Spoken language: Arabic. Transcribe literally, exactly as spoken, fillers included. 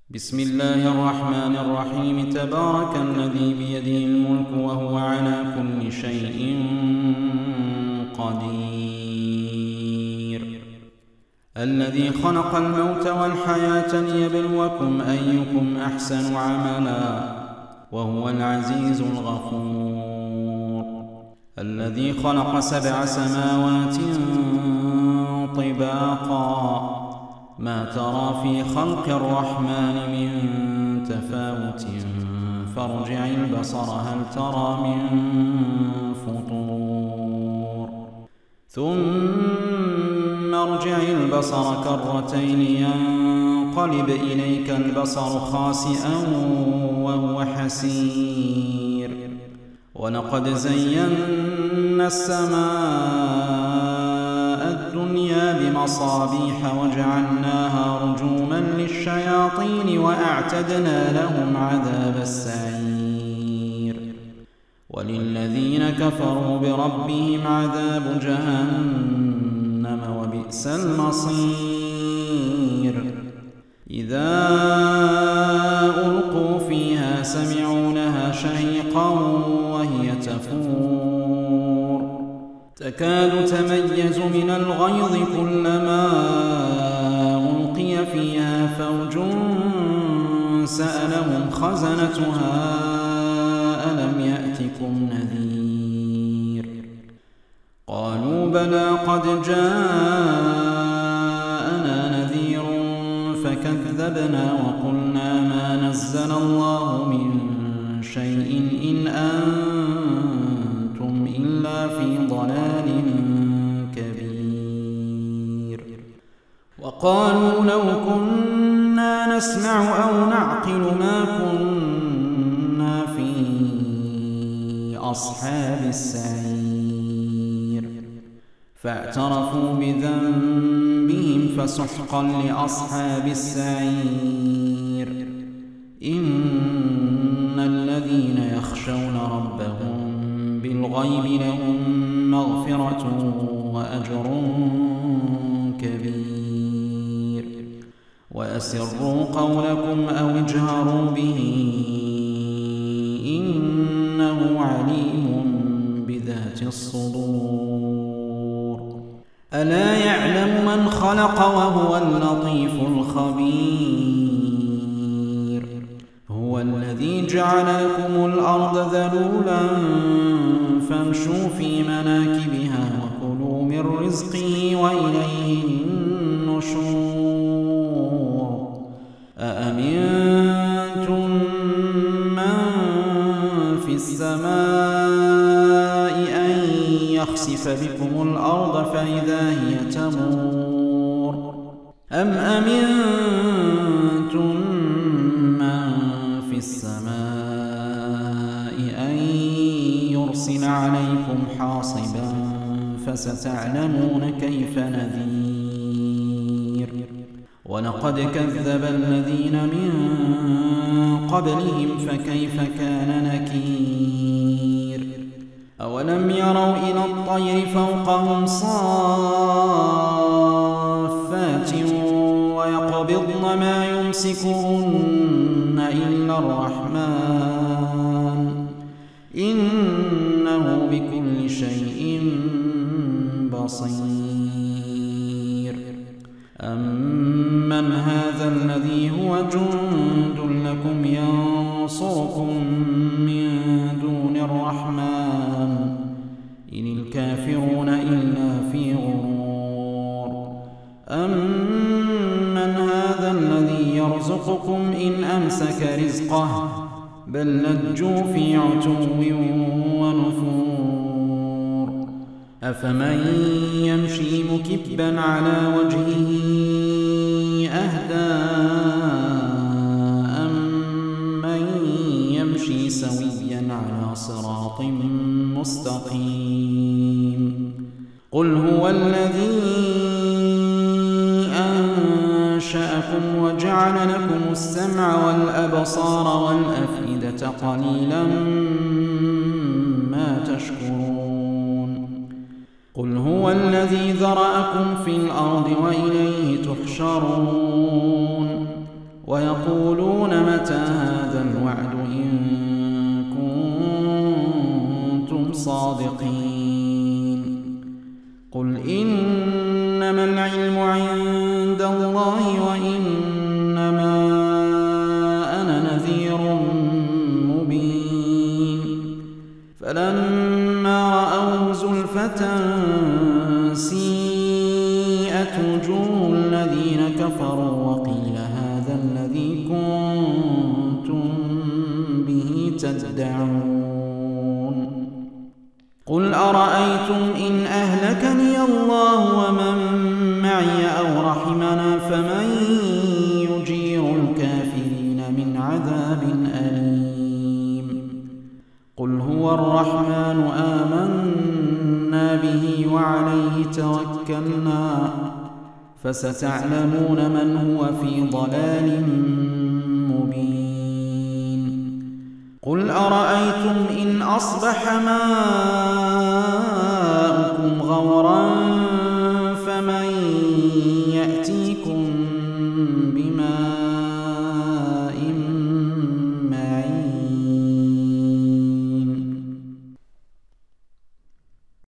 بسم الله الرحمن الرحيم. تبارك الذي بيده الملك وهو على كل شيء قدير. الذي خلق الموت والحياة ليبلوكم أيكم أحسن عملا وهو العزيز الغفور. الذي خلق سبع سماوات طباقا ما ترى في خلق الرحمن من تفاوت فارجع البصر هل ترى من فطور ثم ارجع البصر كرتين ينقلب إليك البصر خاسئا وهو حسير. ولقد زينا السماء الدنيا بمصابيح وجعلناها رجوما للشياطين وأعتدنا لهم عذاب السعير. وللذين كفروا بربهم عذاب جهنم وبئس المصير. إذا ألقوا فيها سمعوا لها شهيقا وهي تفور تكاد تميز من الغيظ كلما ألقي فيها فوج سألهم خزنتها ألم يأتكم نذير. قالوا بلى قد جاءنا نذير فكذبنا وقلنا ما نزل الله من شيء إن أنتم إلا في ضلال كبير. وقالوا لو كنا نسمع أو نعقل ما كنا في أصحاب السعير. فاعترفوا بذنبهم فسحقا لأصحاب السعير. إن الذين يخشون ربهم بالغيب لهم مغفرة وأجر كبير. وأسروا قولكم أو اجهروا به إنه عليم بذات الصدور. ألا يعلم من خلق وهو اللطيف الخبير. هو الذي جعل لكم الأرض ذلولا فامشوا في مناكبها وكلوا من رزقه وإليه النشور. أأمنتم من في السماء أن يخسف بكم الأرض فإذا هي تمور أم أمنتم من في السماء أن يرسل عليكم حاصبا فستعلمون كيف نذير. ولقد كذب الذين من قبلهم فكيف كان نكير. أولم يروا إلى الطير فوقهم صافات ويقبضن ما يمسكهن إلا الرحمن إنه بكل شيء بصير. أمن هذا الذي هو جند لكم ينصركم من دون الرحمن إن الكافرون إلا في غرور. أمن هذا الذي يرزقكم إن أمسك رزقه بل لجوا في عتو ونفور. أفمن يمشي مكبا على وجهه أهدى أمن يمشي سويا على صراط مستقيم. قل هو الذي أنشأكم وجعل لكم السمع والأبصار والأفئدة قليلا ما تشكرون. قل هو الذي ذرأكم في الأرض وإليه تحشرون. ويقولون الصادقين. قل إنما العلم عند الله وإنما أنا نذير مبين. فلما رأوه زلفة سيئت وجوه الذين كفروا وقيل هذا الذي كنتم به تدعون. قل أرأيتم إن أهلكني الله ومن معي أو رحمنا فمن يجير الكافرين من عذاب أليم. قل هو الرحمن آمنا به وعليه توكلنا فستعلمون من هو في ضلال مبين. قل أرأيتم إن أصبح ماؤكم غورا فمن